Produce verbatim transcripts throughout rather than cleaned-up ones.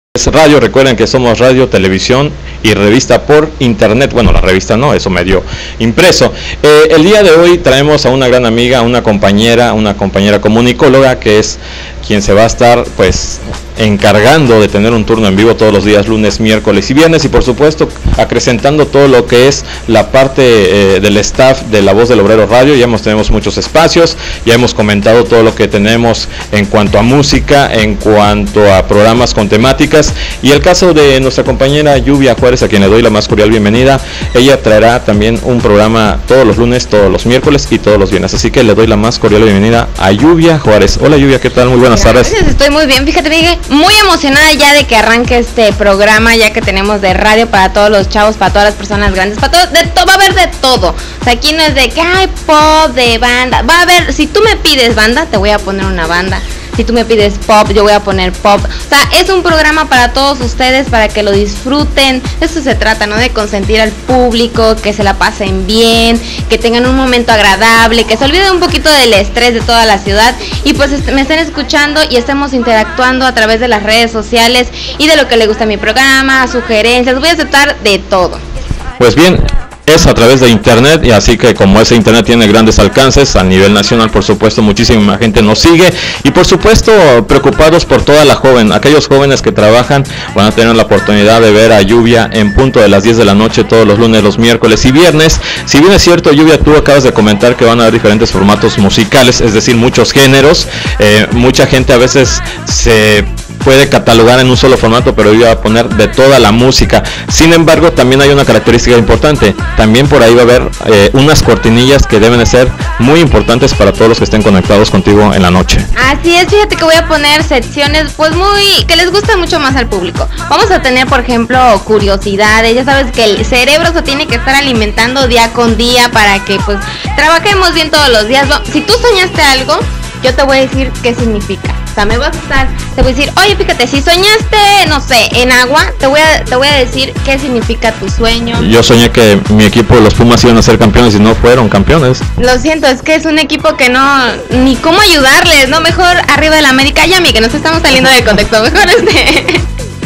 Radio, recuerden que somos radio, televisión y revista por internet. Bueno, la revista no, eso medio impreso. Eh, el día de hoy traemos a una gran amiga, una compañera, una compañera comunicóloga que es quien se va a estar pues encargando de tener un turno en vivo todos los días, lunes, miércoles y viernes, y por supuesto acrecentando todo lo que es la parte eh, del staff de La Voz del Obrero Radio. Ya hemos, tenemos muchos espacios, ya hemos comentado todo lo que tenemos en cuanto a música, en cuanto a programas con temáticas, y el caso de nuestra compañera Lluvia Juárez, a quien le doy la más cordial bienvenida. Ella traerá también un programa todos los lunes, todos los miércoles y todos los viernes, así que le doy la más cordial bienvenida a Lluvia Juárez. Hola Lluvia, ¿qué tal? Muy buenas tardes. Gracias, estoy muy bien, fíjate Miguel, muy emocionada ya de que arranque este programa, ya que tenemos de radio para todos los chavos, para todas las personas grandes, para todo, de todo, va a haber de todo. O sea, aquí no es de que hay pop, de banda, va a haber, si tú me pides banda, te voy a poner una banda. Si tú me pides pop, yo voy a poner pop. O sea, es un programa para todos ustedes, para que lo disfruten. Esto se trata, ¿no? De consentir al público, que se la pasen bien, que tengan un momento agradable, que se olviden un poquito del estrés de toda la ciudad. Y pues est- me estén escuchando y estemos interactuando a través de las redes sociales y de lo que le gusta a mi programa, sugerencias. Voy a aceptar de todo. Pues bien, es a través de internet, y así que como ese internet tiene grandes alcances a nivel nacional, por supuesto muchísima gente nos sigue, y por supuesto preocupados por toda la joven, aquellos jóvenes que trabajan van a tener la oportunidad de ver a Lluvia en punto de las diez de la noche todos los lunes, los miércoles y viernes. Si bien es cierto, Lluvia, tú acabas de comentar que van a haber diferentes formatos musicales, es decir, muchos géneros, eh, mucha gente a veces se puede catalogar en un solo formato, pero yo voy a poner de toda la música. Sin embargo, también hay una característica importante, también por ahí va a haber eh, unas cortinillas que deben de ser muy importantes para todos los que estén conectados contigo en la noche. Así es, fíjate que voy a poner secciones pues muy, que les gustan mucho más al público. Vamos a tener, por ejemplo, curiosidades. Ya sabes que el cerebro se tiene que estar alimentando día con día para que pues trabajemos bien todos los días. Si tú soñaste algo, yo te voy a decir qué significa. O sea, me vas a estar, te voy a decir, oye, fíjate, si soñaste, no sé, en agua, te voy a, te voy a decir qué significa tu sueño. Yo soñé que mi equipo de los Pumas iban a ser campeones y no fueron campeones. Lo siento, es que es un equipo que no, ni cómo ayudarles, ¿no? Mejor arriba del América, ya, mi, que nos estamos saliendo del contexto, mejor este...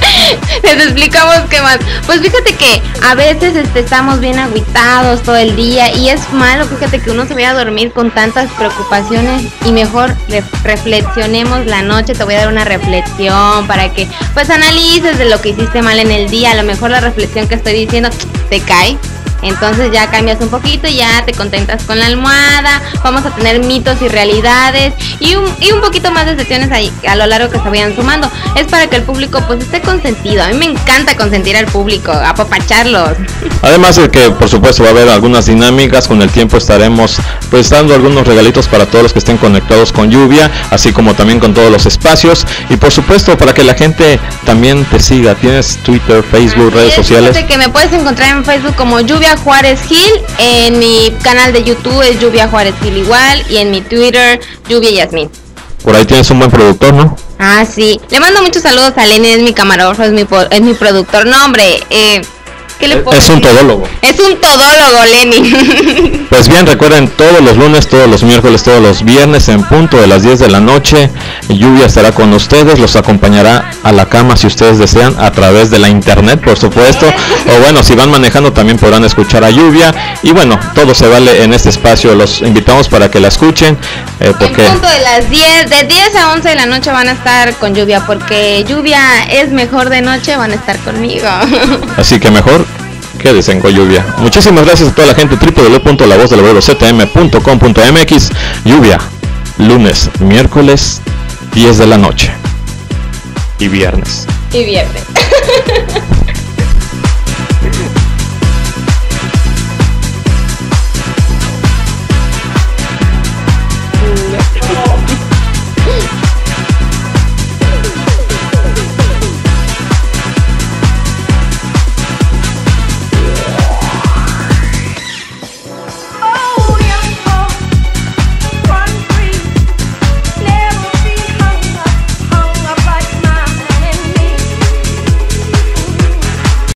les explicamos qué más. Pues fíjate que a veces este, estamos bien agüitados todo el día y es malo, fíjate que uno se vaya a dormir con tantas preocupaciones y mejor re- reflexionemos la noche. Te voy a dar una reflexión para que pues analices de lo que hiciste mal en el día. A lo mejor la reflexión que estoy diciendo te cae, entonces ya cambias un poquito, ya te contentas con la almohada. Vamos a tener mitos y realidades y un, y un poquito más de secciones ahí a lo largo que se vayan sumando. Es para que el público pues esté consentido. A mí me encanta consentir al público, apapacharlos. Además de que por supuesto va a haber algunas dinámicas, con el tiempo estaremos pues dando algunos regalitos para todos los que estén conectados con Lluvia, así como también con todos los espacios, y por supuesto para que la gente también te siga. Tienes Twitter, Facebook, Así redes es, sociales. fíjate que me puedes encontrar en Facebook como Lluvia Juárez Gil, en mi canal de YouTube es Lluvia Juárez Gil igual, y en mi Twitter Lluvia Yasmín. Por ahí tienes un buen productor, ¿no? Ah, sí. Le mando muchos saludos a Lenny, es mi camarógrafo, es mi, po- es mi productor. No, hombre, eh, ¿qué le puedo Es un decir? todólogo. Es un todólogo, Lenny. Pues bien, recuerden, todos los lunes, todos los miércoles, todos los viernes, en punto de las diez de la noche, Lluvia estará con ustedes, los acompañará a la cama si ustedes desean, a través de la internet, por supuesto, o bueno, si van manejando también podrán escuchar a Lluvia, y bueno, todo se vale en este espacio. Los invitamos para que la escuchen, eh, porque... En punto de las diez, de diez a once de la noche van a estar con Lluvia, porque Lluvia es mejor de noche, van a estar conmigo. Así que mejor quédense con Lluvia. Muchísimas gracias a toda la gente. doble u doble u doble u punto la voz del obrero z m punto com punto m x. Lluvia, lunes, miércoles, diez de la noche y viernes. Y viernes.